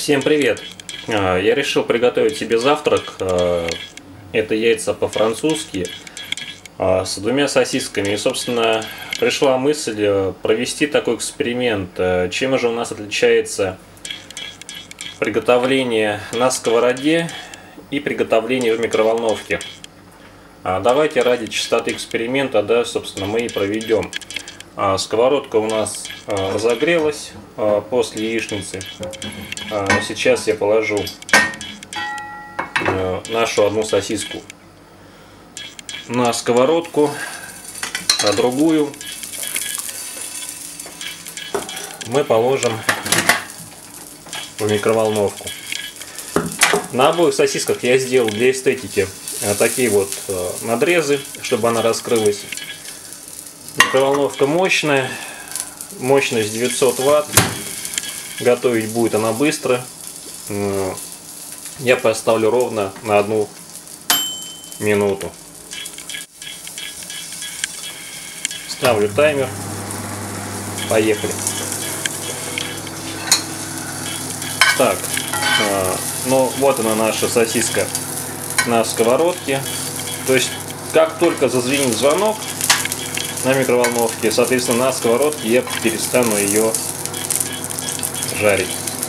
Всем привет! Я решил приготовить себе завтрак. Это яйца по-французски с двумя сосисками. И, собственно, пришла мысль провести такой эксперимент. Чем же у нас отличается приготовление на сковороде и приготовление в микроволновке? Давайте ради чистоты эксперимента, собственно, мы и проведем. Сковородка у нас разогрелась после яичницы. Сейчас я положу нашу одну сосиску на сковородку, а другую мы положим в микроволновку. На обоих сосисках я сделал для эстетики такие вот надрезы, чтобы она раскрылась. Микроволновка мощная, мощность 900 Вт, готовить будет она быстро. Я поставлю ровно на 1 минуту. Ставлю таймер, поехали. Так, ну вот она, наша сосиска на сковородке. То есть, как только зазвенит звонок на микроволновке, соответственно, на сковородке я перестану ее жарить.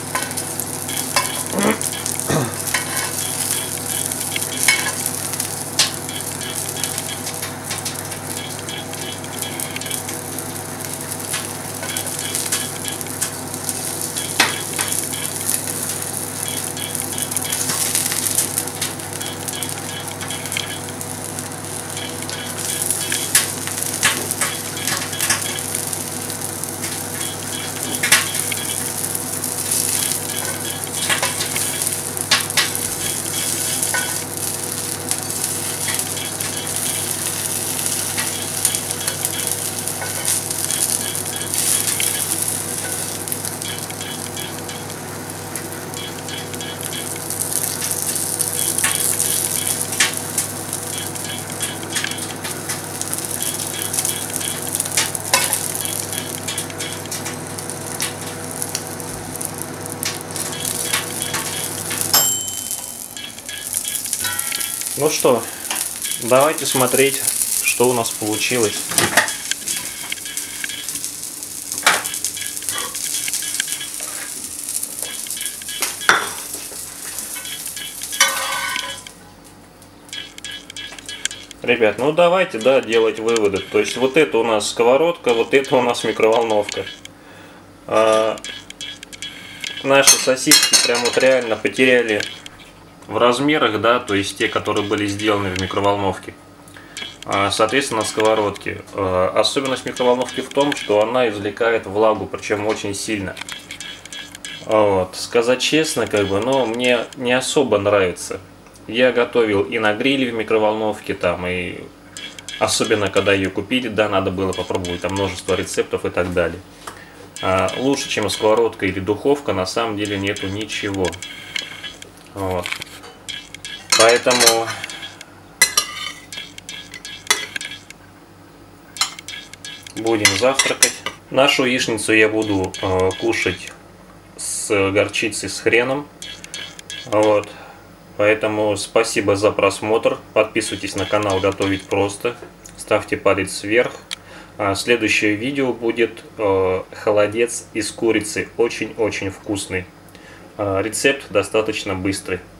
Ну что, давайте смотреть, что у нас получилось. Ребят, ну давайте, делать выводы. То есть вот это у нас сковородка, вот это у нас микроволновка. Наши сосиски прям вот реально потеряли в размерах, то есть те, которые были сделаны в микроволновке. Соответственно, на сковородке. Особенность микроволновки в том, что она извлекает влагу, причем очень сильно. Вот. Сказать честно, но мне не особо нравится. Я готовил и на гриле в микроволновке, и особенно когда ее купили, надо было попробовать там множество рецептов и так далее. Лучше, чем сковородка или духовка, на самом деле нету ничего. Вот. Поэтому будем завтракать. Нашу яичницу я буду кушать с горчицей, с хреном. Вот. Поэтому спасибо за просмотр. Подписывайтесь на канал Готовить Просто. Ставьте палец вверх. Следующее видео будет холодец из курицы. Очень-очень вкусный. Рецепт достаточно быстрый.